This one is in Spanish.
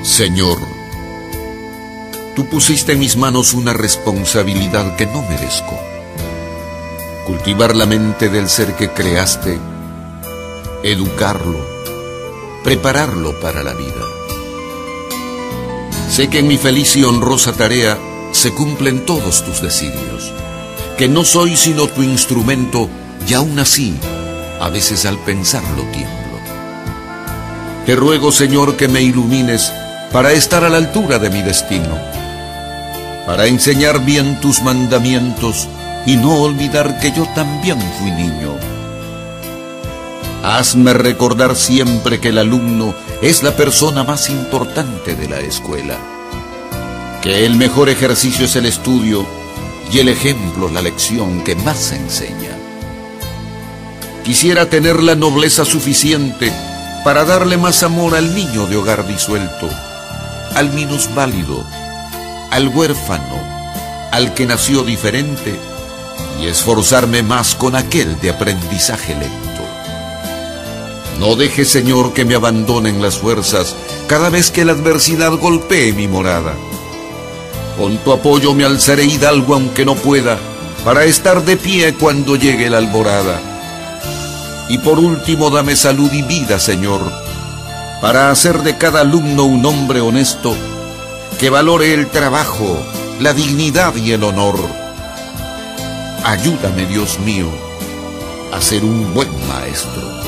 Señor, tú pusiste en mis manos una responsabilidad que no merezco. Cultivar la mente del ser que creaste, educarlo, prepararlo para la vida. Sé que en mi feliz y honrosa tarea se cumplen todos tus designios, que no soy sino tu instrumento, y aún así, a veces al pensarlo tiemblo. Te ruego, Señor, que me ilumines para estar a la altura de mi destino, para enseñar bien tus mandamientos y no olvidar que yo también fui niño. Hazme recordar siempre que el alumno es la persona más importante de la escuela, que el mejor ejercicio es el estudio y el ejemplo la lección que más se enseña. Quisiera tener la nobleza suficiente para darle más amor al niño de hogar disuelto, al minusválido, al huérfano, al que nació diferente, y esforzarme más con aquel de aprendizaje lento. No deje, Señor, que me abandonen las fuerzas cada vez que la adversidad golpee mi morada. Con tu apoyo me alzaré hidalgo aunque no pueda, para estar de pie cuando llegue la alborada. Y por último dame salud y vida, Señor, para hacer de cada alumno un hombre honesto, que valore el trabajo, la dignidad y el honor. Ayúdame, Dios mío, a ser un buen maestro.